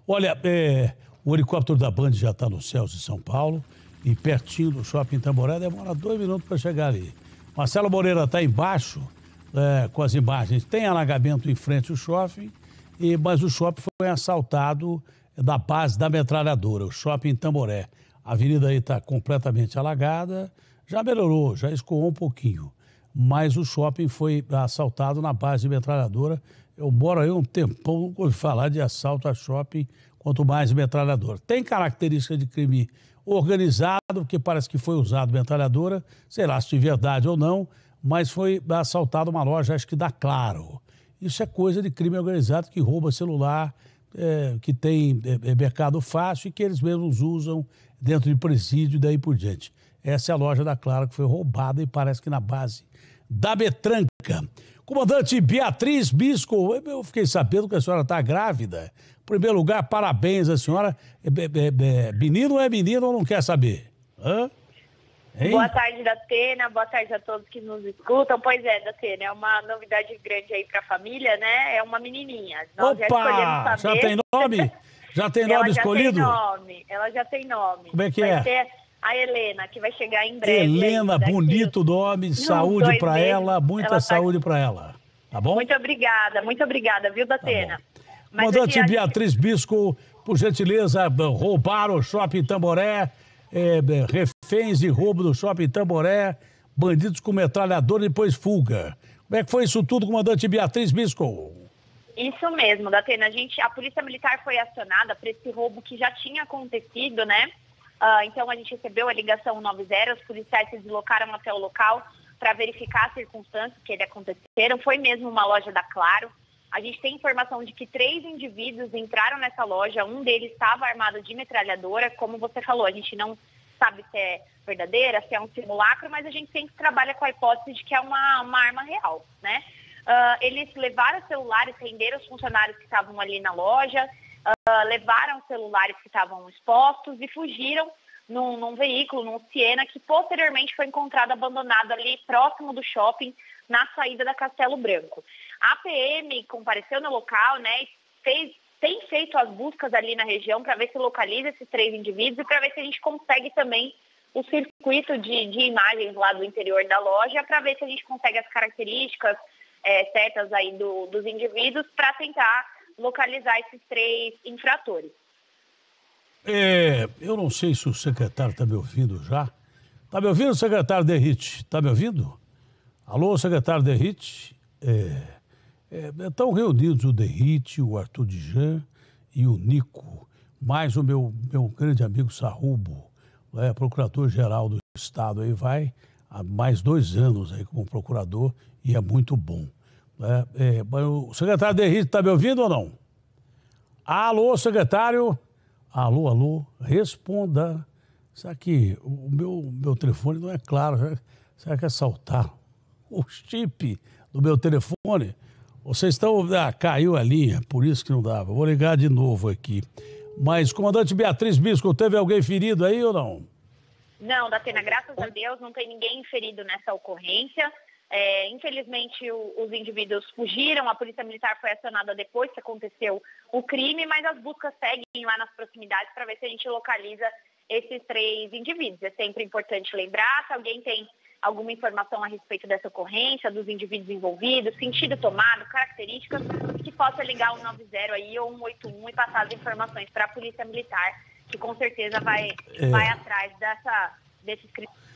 Olha, o helicóptero da Band já está nos céus de São Paulo e pertinho do Shopping Tamboré, demora 2 minutos para chegar ali. Marcelo Moreira está embaixo com as imagens. Tem alagamento em frente ao shopping, mas o shopping foi assaltado da base da metralhadora, o Shopping Tamboré. A avenida aí está completamente alagada, já melhorou, já escoou um pouquinho. Mas o shopping foi assaltado na base de metralhadora. Eu moro aí um tempão, nunca ouvi falar de assalto a shopping, quanto mais metralhadora. Tem característica de crime organizado, porque parece que foi usado metralhadora, sei lá se de verdade ou não, mas foi assaltado uma loja, acho que da Claro. Isso é coisa de crime organizado que rouba celular, que tem mercado fácil e que eles mesmos usam dentro de presídio e daí por diante. Essa é a loja da Claro que foi roubada e parece que na base da Metranca. Comandante Beatriz Bisco, eu fiquei sabendo que a senhora está grávida. Em primeiro lugar, parabéns à senhora. Menino ou é menino ou não quer saber? Hã? Hein? Boa tarde, Datena. Boa tarde a todos que nos escutam. Pois é, Datena, é uma novidade grande aí para a família, né? É uma menininha. Nós já escolhemos saber. Já tem nome? Já tem nome escolhido? Ela já tem nome. Como é que vai ser a Helena, que vai chegar em breve. Helena, bonito nome, saúde para ela, muita saúde para ela. Tá bom? Muito obrigada, viu, Datena? Tá Comandante Beatriz Bisco, por gentileza, roubaram o Shopping Tamboré, reféns de roubo do Shopping Tamboré, bandidos com metralhadora e depois fuga. Como é que foi isso tudo, comandante Beatriz Bisco? Isso mesmo, Datena. A Polícia Militar foi acionada para esse roubo que já tinha acontecido, né? Então a gente recebeu a ligação 90, os policiais se deslocaram até o local para verificar as circunstâncias que ele aconteceram. Foi mesmo uma loja da Claro. A gente tem informação de que 3 indivíduos entraram nessa loja, um deles estava armado de metralhadora. Como você falou, a gente não sabe se é verdadeira, se é um simulacro, mas a gente sempre trabalha com a hipótese de que é uma arma real, né? Eles levaram os celulares, renderam os funcionários que estavam ali na loja, levaram os celulares que estavam expostos e fugiram num veículo, num Siena, que posteriormente foi encontrado abandonado ali próximo do shopping, na saída da Castelo Branco. A PM compareceu no local, né, tem feito as buscas ali na região para ver se localiza esses 3 indivíduos e para ver se a gente consegue também o circuito de imagens lá do interior da loja, para ver se a gente consegue as características certas aí dos indivíduos para tentar localizar esses 3 infratores. Eu não sei se o secretário está me ouvindo já. Está me ouvindo, secretário Derrite? Está me ouvindo? Alô, secretário Derrite? Estão reunidos o Derrite, o Arthur Dijan e o Nico, mais o meu grande amigo Sarrubo, procurador-geral do Estado. Aí vai há mais 2 anos aí como procurador e é muito bom. Mas o secretário Derrite está me ouvindo ou não? Alô, secretário? Alô, responda. Será que o meu telefone não é claro? Será que é assaltar o chip do meu telefone? Vocês estão... caiu a linha, por isso que não dava. Vou ligar de novo aqui. Mas, comandante Beatriz Bisco, teve alguém ferido aí ou não? Não, Datena, graças a Deus, não tem ninguém ferido nessa ocorrência. Infelizmente, os indivíduos fugiram, a Polícia Militar foi acionada depois que aconteceu o crime, mas as buscas seguem lá nas proximidades para ver se a gente localiza esses 3 indivíduos. É sempre importante lembrar, se alguém tem alguma informação a respeito dessa ocorrência, dos indivíduos envolvidos, sentido tomado, características, que possa ligar o 90 aí ou 181 e passar as informações para a Polícia Militar, que com certeza vai atrás desses crimes.